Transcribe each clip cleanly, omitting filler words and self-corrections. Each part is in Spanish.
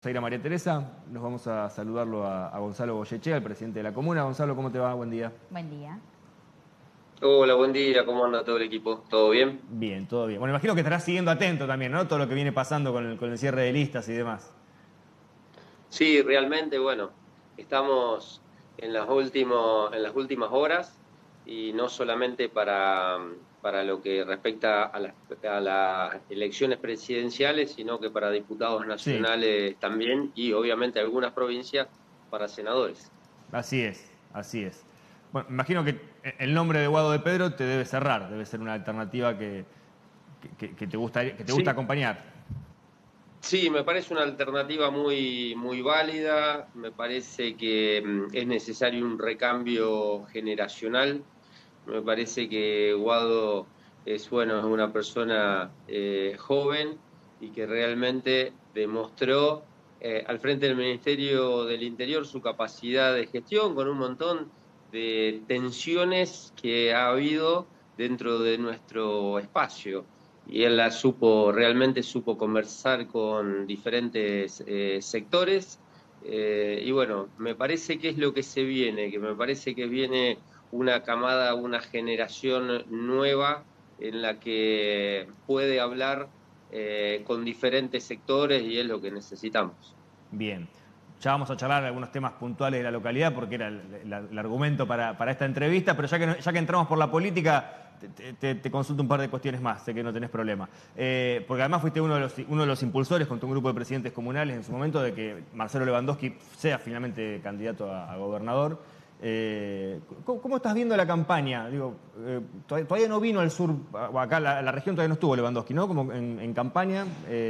a ir a María Teresa, nos vamos a saludarlo a Gonzalo Goyechea, el presidente de la comuna. Gonzalo, ¿cómo te va? Buen día. Buen día. Hola, buen día, ¿cómo anda todo el equipo? ¿Todo bien? Bien, todo bien. Bueno, imagino que estarás siguiendo atento también, ¿no? Todo lo que viene pasando con el cierre de listas y demás. Sí, realmente, bueno, estamos en las últimas horas y no solamente para lo que respecta a las elecciones presidenciales, sino que para diputados Sí, nacionales también y obviamente algunas provincias para senadores. así es, así es. Bueno, imagino que el nombre de Guado de Pedro te debe cerrar, debe ser una alternativa que te gusta Sí, acompañar. sí, me parece una alternativa muy válida, me parece que es necesario un recambio generacional. Me parece que Guado es, bueno, es una persona joven y que realmente demostró al frente del Ministerio del Interior su capacidad de gestión con un montón de tensiones que ha habido dentro de nuestro espacio. Y él realmente supo conversar con diferentes sectores. Y bueno, me parece que es lo que se viene, que me parece que viene una camada, una generación nueva en la que puede hablar con diferentes sectores y es lo que necesitamos. Bien. Ya vamos a charlar algunos temas puntuales de la localidad porque era el argumento para esta entrevista, pero ya que entramos por la política, te consulto un par de cuestiones más, sé que no tenés problema. Porque además fuiste uno de los impulsores con tu grupo de presidentes comunales en su momento de que Marcelo Lewandowski sea finalmente candidato a gobernador. ¿Cómo estás viendo la campaña? Digo, todavía no vino al sur, o acá la región todavía no estuvo Lewandowski, ¿no? Como en campaña.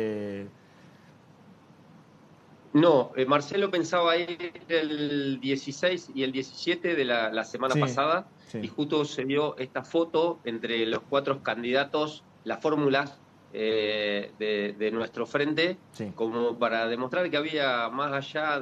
No, Marcelo pensaba ir el 16 y el 17 de la semana Sí, pasada y sí. justo se vio esta foto entre los cuatro candidatos, las fórmulas de nuestro frente, Sí, como para demostrar que había más allá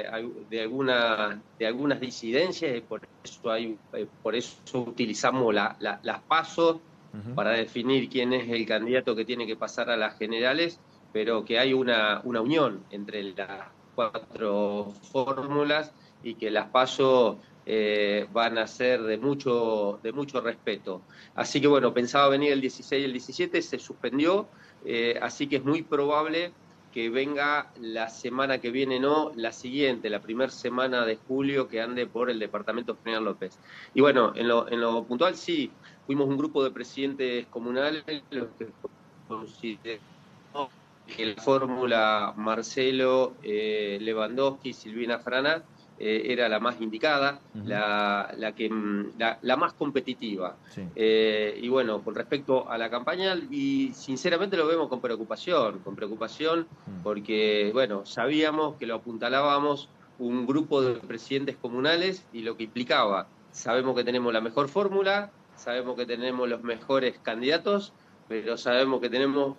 de algunas disidencias y por eso utilizamos las PASO para definir quién es el candidato que tiene que pasar a las generales, pero que hay una unión entre las cuatro fórmulas y que las PASO van a ser de mucho respeto. Así que bueno, pensaba venir el 16 y el 17, se suspendió, así que es muy probable que venga la semana que viene, no, la siguiente, la primera semana de julio, que ande por el departamento General López. Y bueno, en lo puntual sí, fuimos un grupo de presidentes comunales los que consideramos que la fórmula Marcelo, Lewandowski, Silvina Frana era la más indicada, ujú, la más competitiva. sí. Y bueno, con respecto a la campaña, y sinceramente lo vemos con preocupación, porque bueno, sabíamos que lo apuntalábamos un grupo de presidentes comunales y lo que implicaba, sabemos que tenemos la mejor fórmula, sabemos que tenemos los mejores candidatos, pero sabemos que tenemos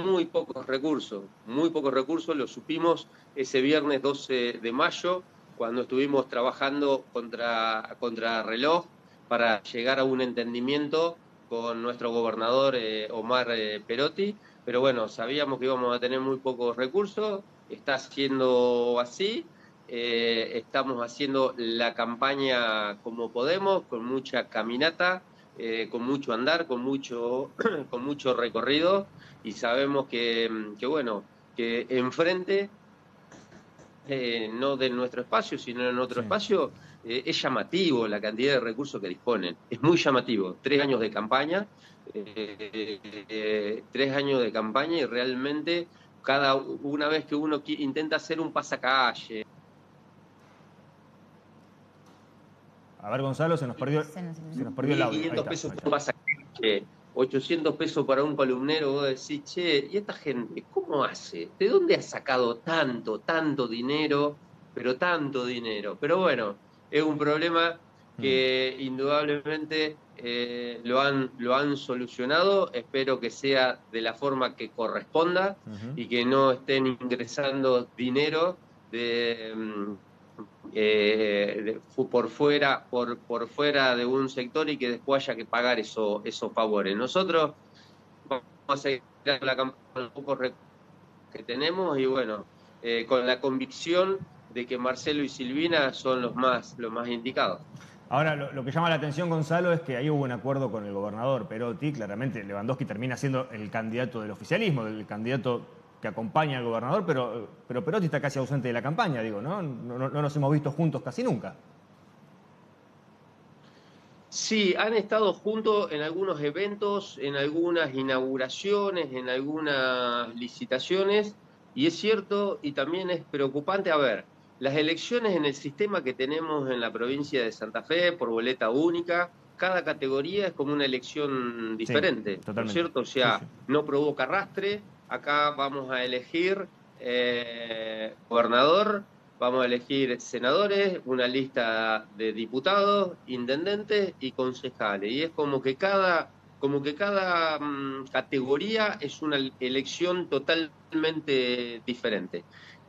muy pocos recursos, lo supimos ese viernes 12 de mayo, cuando estuvimos trabajando contra reloj para llegar a un entendimiento con nuestro gobernador Omar Perotti, pero bueno, sabíamos que íbamos a tener muy pocos recursos, está siendo así, estamos haciendo la campaña como podemos, con mucha caminata, con mucho andar, con mucho recorrido y sabemos que bueno, que enfrente, no de nuestro espacio, sino en otro Sí. espacio, es llamativo la cantidad de recursos que disponen. Es muy llamativo. 3 años de campaña, 3 años de campaña y realmente una vez que uno intenta hacer un pasacalle, A ver, Gonzalo, se nos perdió el audio. Ahí 1.500 está, pesos ahí por está. un pasacalle, 800 pesos para un columnero, vos decís, che, ¿y esta gente cómo hace? ¿De dónde ha sacado tanto dinero, pero tanto dinero? Pero bueno, es un problema que indudablemente lo han solucionado, espero que sea de la forma que corresponda y que no estén ingresando dinero por fuera de un sector y que después haya que pagar esos favores. Nosotros vamos a seguir la campaña con los pocos recursos que tenemos y bueno, con la convicción de que Marcelo y Silvina son los más indicados. Ahora, lo que llama la atención, Gonzalo, es que ahí hubo un acuerdo con el gobernador Perotti. Claramente, Lewandowski termina siendo el candidato del oficialismo, el candidato que acompaña al gobernador, pero Perotti está casi ausente de la campaña, digo, ¿no? No nos hemos visto juntos casi nunca. Sí, han estado juntos en algunos eventos, en algunas inauguraciones, en algunas licitaciones, y es cierto y también es preocupante. A ver, las elecciones en el sistema que tenemos en la provincia de Santa Fe por boleta única, cada categoría es como una elección Sí, diferente, ¿no es totalmente. cierto? O Sí, sea, sí. no provoca arrastre, acá vamos a elegir gobernador. Vamos a elegir senadores, una lista de diputados, intendentes y concejales. Y es como que cada categoría es una elección totalmente diferente.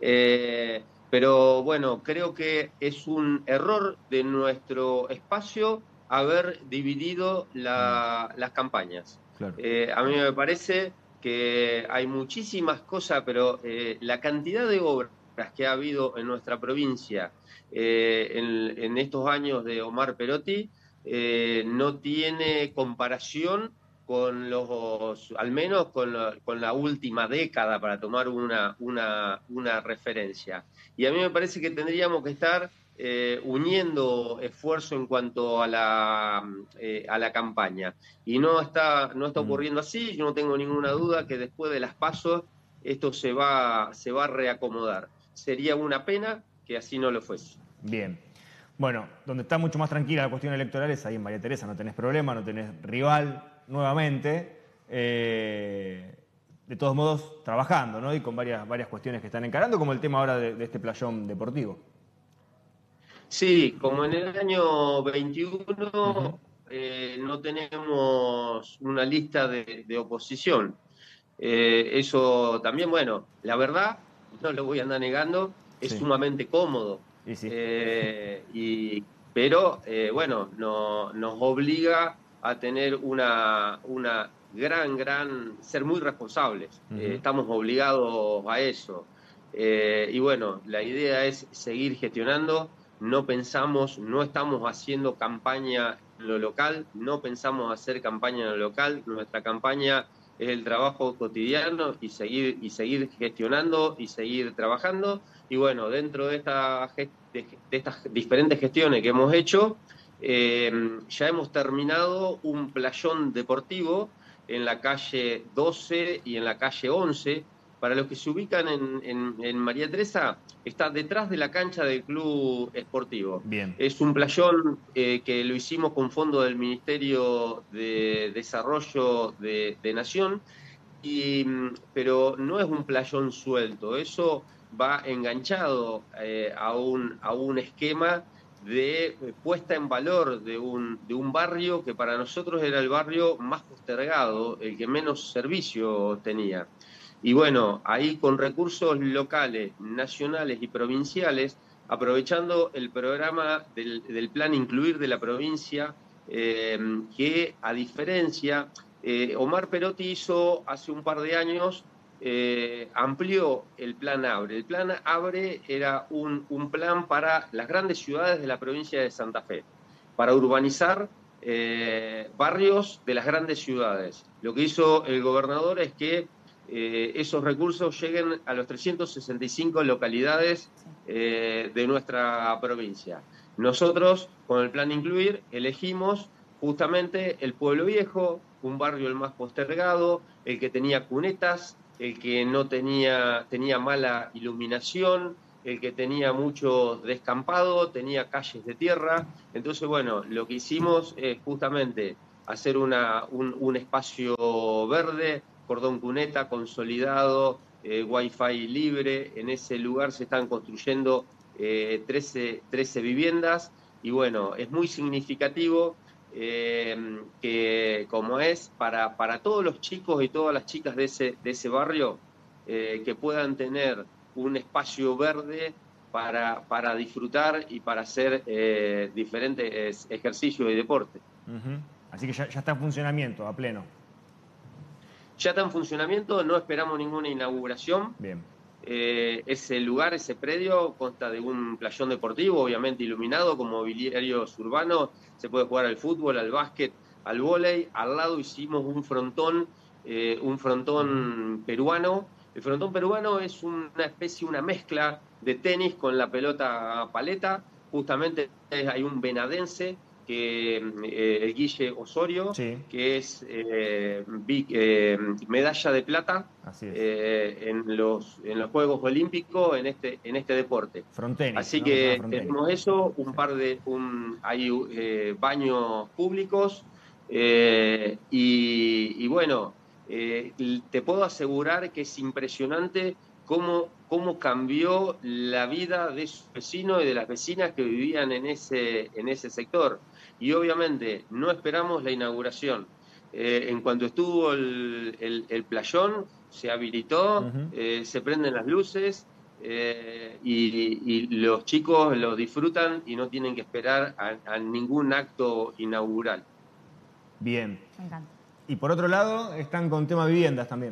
Pero bueno, creo que es un error de nuestro espacio haber dividido las campañas. Claro. A mí me parece que hay muchísimas cosas, pero la cantidad de obras que ha habido en nuestra provincia en estos años de Omar Perotti no tiene comparación con al menos con la última década, para tomar una referencia. Y a mí me parece que tendríamos que estar uniendo esfuerzo en cuanto a la campaña. Y no está ocurriendo así. Yo no tengo ninguna duda que después de las PASO esto se va a reacomodar. Sería una pena que así no lo fuese. Bien. Bueno, donde está mucho más tranquila la cuestión electoral es ahí en María Teresa. No tenés problema, no tenés rival nuevamente. De todos modos, trabajando, ¿no? Y con varias cuestiones que están encarando, como el tema ahora de este playón deportivo. Sí, como en el año 21 Ujú. no tenemos una lista de oposición. Eso también, bueno, la verdad, no lo voy a andar negando, es Sí, sumamente cómodo. y sí. Pero bueno, nos obliga a tener una ser muy responsables. Ujú. Estamos obligados a eso. Y bueno, la idea es seguir gestionando. No estamos haciendo campaña en lo local, no pensamos hacer campaña en lo local. Nuestra campaña es el trabajo cotidiano y seguir gestionando y seguir trabajando. Y bueno, dentro de estas diferentes gestiones que hemos hecho, ya hemos terminado un playón deportivo en la calle 12 y en la calle 11. Para los que se ubican en María Teresa, está detrás de la cancha del club esportivo. Bien. Es un playón que lo hicimos con fondo del Ministerio de Desarrollo de Nación, pero no es un playón suelto. Eso va enganchado a un esquema de puesta en valor de un barrio que para nosotros era el barrio más postergado, el que menos servicio tenía. Y bueno, ahí con recursos locales, nacionales y provinciales, aprovechando el programa del Plan Incluir de la provincia, que a diferencia, Omar Perotti hizo hace un par de años, amplió el Plan Abre. El Plan Abre era un plan para las grandes ciudades de la provincia de Santa Fe, para urbanizar barrios de las grandes ciudades. Lo que hizo el gobernador es que esos recursos lleguen a los 365 localidades de nuestra provincia. Nosotros, con el Plan Incluir, elegimos justamente el Pueblo Viejo, un barrio el más postergado, el que tenía cunetas, el que no tenía mala iluminación, el que tenía mucho descampado, tenía calles de tierra. Entonces, bueno, lo que hicimos es justamente hacer un espacio verde, cordón cuneta consolidado, wifi libre. En ese lugar se están construyendo 13 viviendas, y bueno, es muy significativo que como es para todos los chicos y todas las chicas de ese barrio, que puedan tener un espacio verde para disfrutar y para hacer diferentes ejercicios y deportes. Ujú. Así que ya está en funcionamiento, a pleno. Ya está en funcionamiento, no esperamos ninguna inauguración. Bien. Ese lugar, ese predio, consta de un playón deportivo, obviamente iluminado, con mobiliarios urbanos. Se puede jugar al fútbol, al básquet, al vóley. Al lado hicimos un frontón peruano. El frontón peruano es una especie, una mezcla de tenis con la pelota paleta. Justamente hay un venadense, el Guille Osorio, Sí, que es medalla de plata así es. en los Juegos Olímpicos en este deporte. Frontenis, Así ¿no? Que se llama que frontenis. tenemos eso, Sí. hay baños públicos y bueno, te puedo asegurar que es impresionante cómo cambió la vida de sus vecinos y de las vecinas que vivían en ese sector. Y obviamente no esperamos la inauguración. En cuanto estuvo el playón, se habilitó, Ujú. se prenden las luces y los chicos lo disfrutan y no tienen que esperar a ningún acto inaugural. Bien. Me encanta. Y por otro lado, están con tema viviendas también.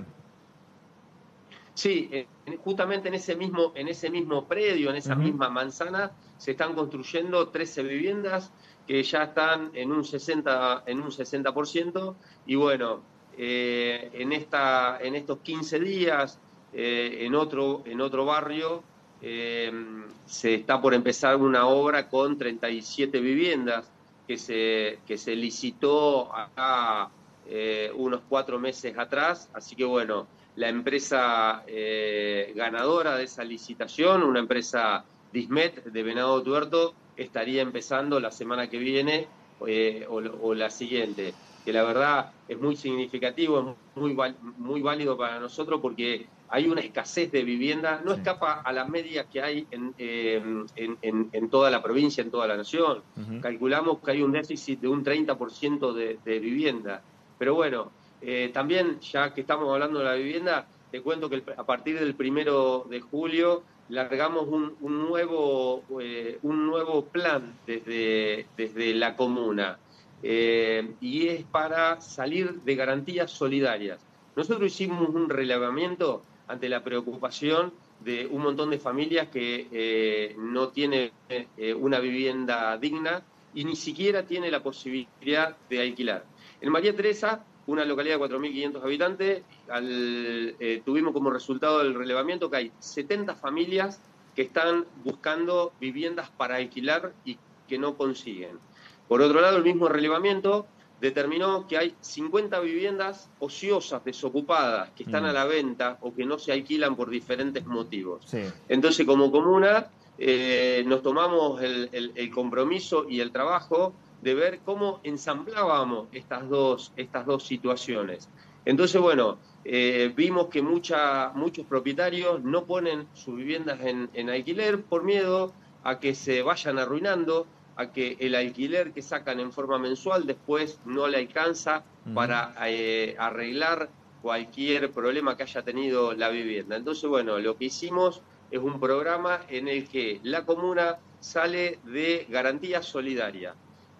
Sí, justamente en ese mismo predio, en esa Ujú. misma manzana, se están construyendo 13 viviendas que ya están en un 60%. Y bueno, en estos 15 días, en otro barrio, se está por empezar una obra con 37 viviendas que se licitó acá unos 4 meses atrás. Así que bueno, la empresa ganadora de esa licitación, una empresa Dismet de Venado Tuerto, estaría empezando la semana que viene o la siguiente, que la verdad es muy significativo, es muy válido para nosotros porque hay una escasez de vivienda, no Sí. escapa a la media que hay en toda la provincia, en toda la nación. Ujú. Calculamos que hay un déficit de un 30% de vivienda. Pero bueno, también, ya que estamos hablando de la vivienda, te cuento que a partir del 1 de julio largamos un nuevo plan desde la comuna, y es para salir de garantías solidarias. Nosotros hicimos un relevamiento ante la preocupación de un montón de familias que no tienen una vivienda digna y ni siquiera tiene la posibilidad de alquilar. En María Teresa, una localidad de 4.500 habitantes, tuvimos como resultado del relevamiento que hay 70 familias que están buscando viviendas para alquilar y que no consiguen. Por otro lado, el mismo relevamiento determinó que hay 50 viviendas ociosas, desocupadas, que están a la venta o que no se alquilan por diferentes motivos. Sí. Entonces, como comuna, nos tomamos el compromiso y el trabajo de ver cómo ensamblábamos estas dos situaciones. Entonces, bueno, vimos que muchos propietarios no ponen sus viviendas en alquiler por miedo a que se vayan arruinando, a que el alquiler que sacan en forma mensual después no le alcanza para arreglar cualquier problema que haya tenido la vivienda. Entonces, bueno, lo que hicimos es un programa en el que la comuna sale de garantía solidaria.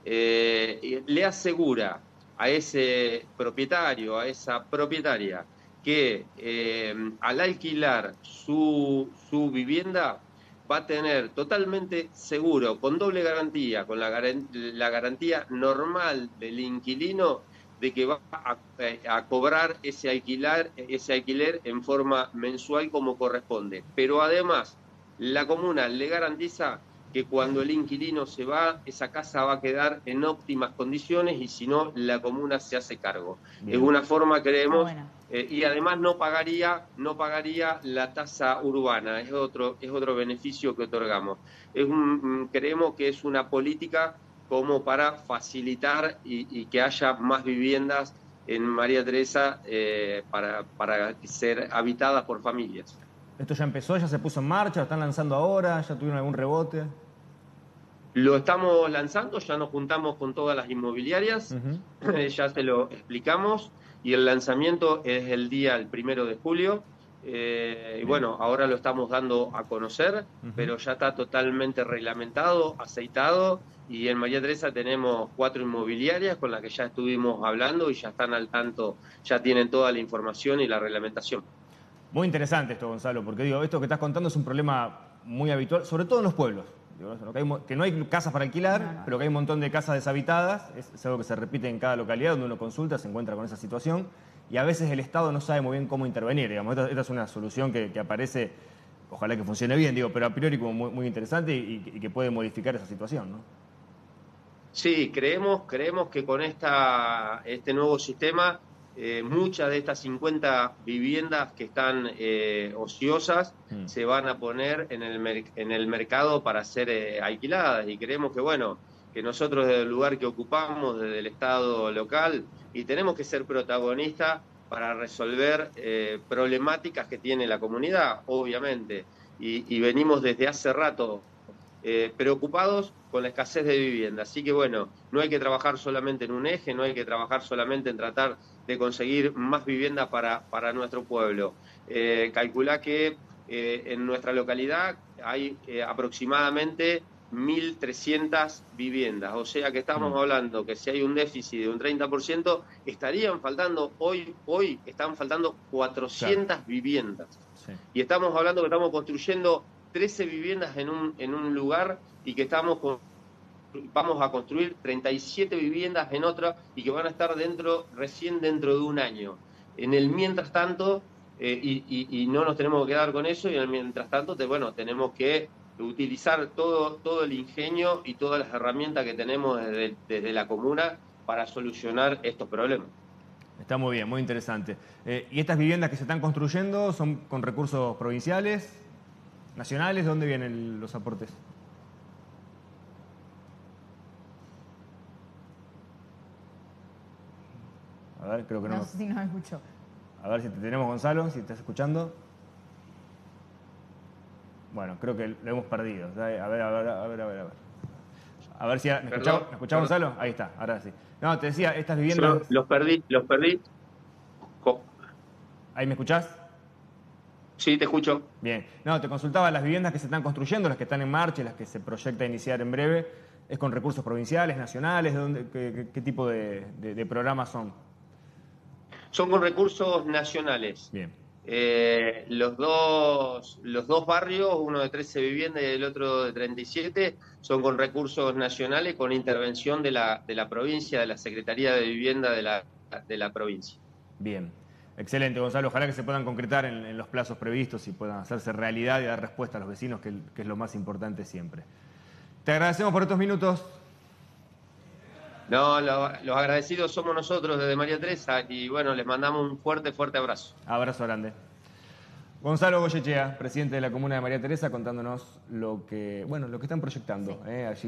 Le asegura a ese propietario, a esa propietaria, que al alquilar su vivienda va a tener totalmente seguro, con doble garantía, con la garantía normal del inquilino, de que va a cobrar ese alquiler en forma mensual como corresponde. Pero además, la comuna le garantiza que cuando el inquilino se va, esa casa va a quedar en óptimas condiciones y si no, la comuna se hace cargo. Bien. Es una forma, creemos, bueno. y además no pagaría la tasa urbana, es otro beneficio que otorgamos. Creemos que es una política como para facilitar y que haya más viviendas en María Teresa para ser habitadas por familias. ¿Esto ya empezó, ya se puso en marcha, lo están lanzando ahora, ya tuvieron algún rebote? Lo estamos lanzando, ya nos juntamos con todas las inmobiliarias, ya se lo explicamos, y el lanzamiento es el 1 de julio. Y bueno, ahora lo estamos dando a conocer, pero ya está totalmente reglamentado, aceitado, y en María Teresa tenemos 4 inmobiliarias con las que ya estuvimos hablando y ya están al tanto, ya tienen toda la información y la reglamentación. Muy interesante esto, Gonzalo, porque digo, esto que estás contando es un problema muy habitual, sobre todo en los pueblos. Digo, que no hay casas para alquilar, pero que hay un montón de casas deshabitadas. Es algo que se repite en cada localidad donde uno consulta, se encuentra con esa situación. Y a veces el Estado no sabe muy bien cómo intervenir. Digamos, esta es una solución que aparece, ojalá que funcione bien, digo, pero a priori como muy interesante y que puede modificar esa situación, ¿no? Sí, creemos que con este nuevo sistema, muchas de estas 50 viviendas que están ociosas se van a poner en el mercado para ser alquiladas, y creemos que, bueno, que nosotros desde el lugar que ocupamos, desde el Estado local, y tenemos que ser protagonistas para resolver problemáticas que tiene la comunidad, obviamente, y venimos desde hace rato preocupados con la escasez de vivienda. Así que bueno, no hay que trabajar solamente en un eje, no hay que trabajar solamente en tratar de conseguir más vivienda para nuestro pueblo. Calculá que en nuestra localidad hay aproximadamente 1.300 viviendas, o sea que estamos hablando que si hay un déficit de un 30%, estarían faltando, hoy están faltando 400 viviendas. Sí. Y estamos hablando que estamos construyendo 13 viviendas en un lugar, y que vamos a construir 37 viviendas en otra, y que van a estar recién dentro de un año. En el mientras tanto, y no nos tenemos que quedar con eso, y en el mientras tanto, tenemos que utilizar todo el ingenio y todas las herramientas que tenemos desde la comuna para solucionar estos problemas. Está muy bien, muy interesante. ¿Y estas viviendas que se están construyendo son con recursos provinciales, nacionales? ¿De dónde vienen los aportes? A ver, creo que no. No sé si nos escuchó. A ver si te tenemos, Gonzalo, si estás escuchando. Bueno, creo que lo hemos perdido. A ver. A ver si... ¿Me escuchás, Gonzalo? Ahí está, ahora sí. No, te decía, estas viviendas... Los perdí. ¿Ahí me escuchás? Sí, te escucho. Bien. No, te consultaba, las viviendas que se están construyendo, las que están en marcha y las que se proyecta iniciar en breve, ¿es con recursos provinciales, nacionales? ¿Qué tipo de programas son? Son con recursos nacionales. Bien. Los dos barrios, uno de 13 viviendas y el otro de 37, son con recursos nacionales, con intervención de la provincia, de la Secretaría de Vivienda de la provincia. Bien. Excelente, Gonzalo. Ojalá que se puedan concretar en los plazos previstos y puedan hacerse realidad y dar respuesta a los vecinos, que es lo más importante siempre. Te agradecemos por estos minutos. No, los agradecidos somos nosotros desde María Teresa, y bueno, les mandamos un fuerte abrazo. Abrazo grande. Gonzalo Goyechea, presidente de la comuna de María Teresa, contándonos lo que están proyectando allí.